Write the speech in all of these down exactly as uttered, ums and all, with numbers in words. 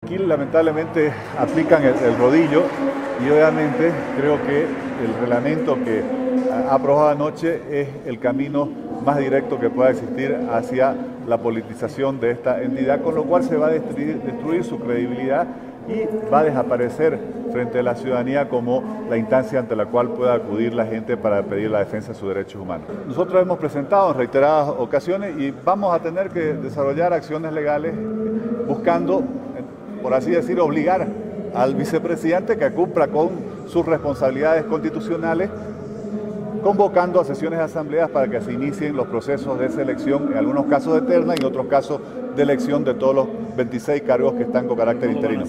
Aquí lamentablemente aplican el, el rodillo y obviamente creo que el reglamento que ha aprobado anoche es el camino más directo que pueda existir hacia la politización de esta entidad, con lo cual se va a destruir, destruir su credibilidad y va a desaparecer frente a la ciudadanía como la instancia ante la cual pueda acudir la gente para pedir la defensa de sus derechos humanos. Nosotros hemos presentado en reiteradas ocasiones y vamos a tener que desarrollar acciones legales buscando, por así decir, obligar al vicepresidente que cumpla con sus responsabilidades constitucionales, convocando a sesiones de asambleas para que se inicien los procesos de selección, en algunos casos de terna y en otros casos de elección de todos los veintiséis cargos que están con carácter interino.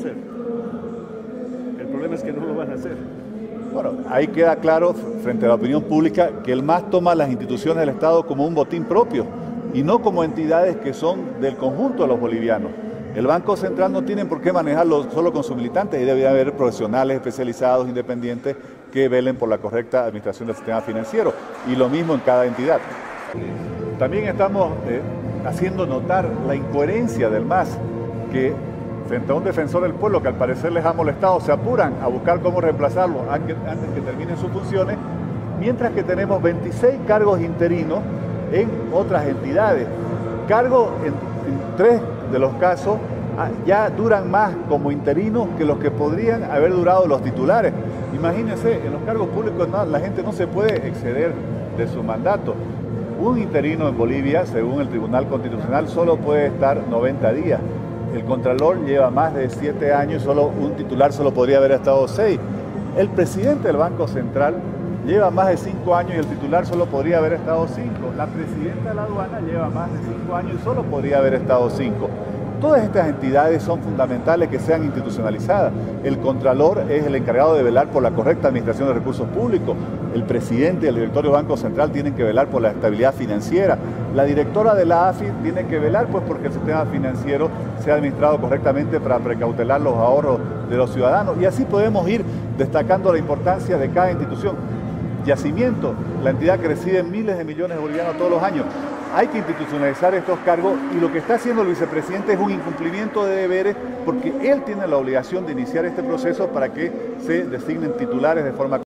El problema es que no lo van a hacer. Bueno, ahí queda claro frente a la opinión pública que el M A S toma las instituciones del Estado como un botín propio y no como entidades que son del conjunto de los bolivianos. El Banco Central no tiene por qué manejarlo solo con sus militantes y debe haber profesionales especializados, independientes, que velen por la correcta administración del sistema financiero. Y lo mismo en cada entidad. También estamos eh, haciendo notar la incoherencia del M A S, que frente a un defensor del pueblo que al parecer les ha molestado, se apuran a buscar cómo reemplazarlo antes que terminen sus funciones, mientras que tenemos veintiséis cargos interinos en otras entidades. Cargos en, en tres de los casos ya duran más como interinos que los que podrían haber durado los titulares. Imagínense, en los cargos públicos no, la gente no se puede exceder de su mandato. Un interino en Bolivia, según el Tribunal Constitucional, solo puede estar noventa días. El Contralor lleva más de siete años y solo un titular solo podría haber estado seis. El presidente del Banco Central lleva más de cinco años y el titular solo podría haber estado cinco. La presidenta de la aduana lleva más de cinco años y solo podría haber estado cinco. Todas estas entidades son fundamentales que sean institucionalizadas. El Contralor es el encargado de velar por la correcta administración de recursos públicos. El presidente y el directorio del Banco Central tienen que velar por la estabilidad financiera. La directora de la A F I tiene que velar pues porque el sistema financiero sea administrado correctamente para precautelar los ahorros de los ciudadanos. Y así podemos ir destacando la importancia de cada institución. Yacimiento, la entidad que recibe miles de millones de bolivianos todos los años. Hay que institucionalizar estos cargos y lo que está haciendo el vicepresidente es un incumplimiento de deberes porque él tiene la obligación de iniciar este proceso para que se designen titulares de forma